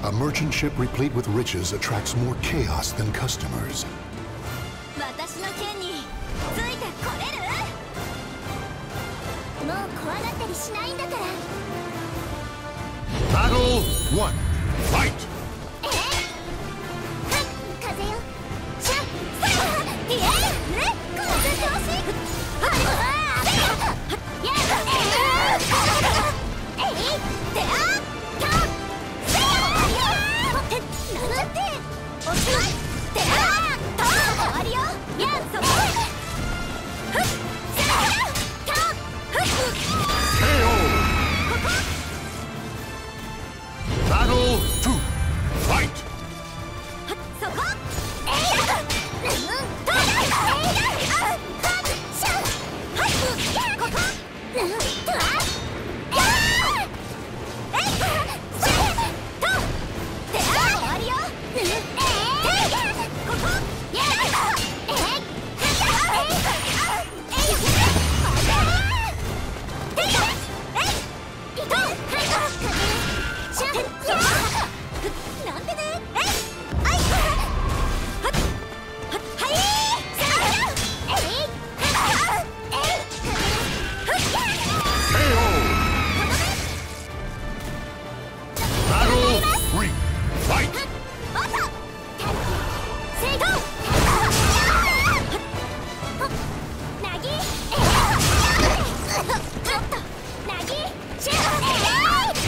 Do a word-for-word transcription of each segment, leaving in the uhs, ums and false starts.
A merchant ship replete with riches attracts more chaos than customers. 私の剣についてこれる？もう怖がったりしないんだから。 Battle one. Fight. えっ？はっ、風よ。シャッ、さあ、いえ、ね、風調子。はっ、あー、やっ、えい、てあ、きょ、せや、て、なんて、おしまい、てあ、と、終わりよ。や、そこ。ふっ、せや、きょ、ふっ、 ケーオー. ここ。 Battle two. Fight. そこ。えいや、うん、と、えいや、あ、はっ、しゃ、はい、や、ここ。うん、と、あ、やー、えい、せ、と、てあ、終わりよ。うん、えい、ここ。や、えい、はっ、えい、あ、えい、あ、てや、えい、いと、はい、しゃ、や、なんでね、えい、あい、はっ、はっ、はい、せや、えい、はっ、えい、ふっ、や、 ケーオー. Battle three. Fight. おっと、成功。なぎ、えい、ちょっと、なぎ、シュー、えい、きょ、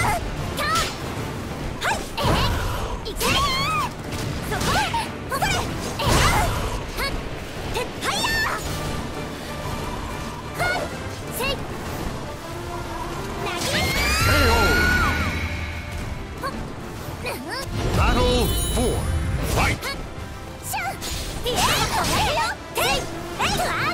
はい、えい、いけ、そこ、ほれ、えい、はっ、て、はいや、はい、せい、なぎ、 ケーオー. ほっ、うん、 Battle four. Fight. シュー、いえ、これよ、てい、えい、わー。